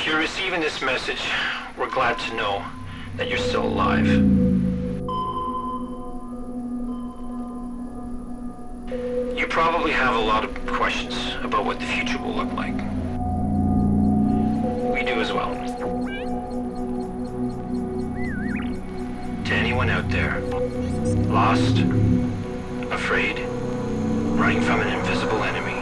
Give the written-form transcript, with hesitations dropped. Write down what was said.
you're receiving this message, we're glad to know that you're still alive. You probably have a lot of questions about what the future will look like. We do as well. To anyone out there, lost, afraid, running from an invisible enemy,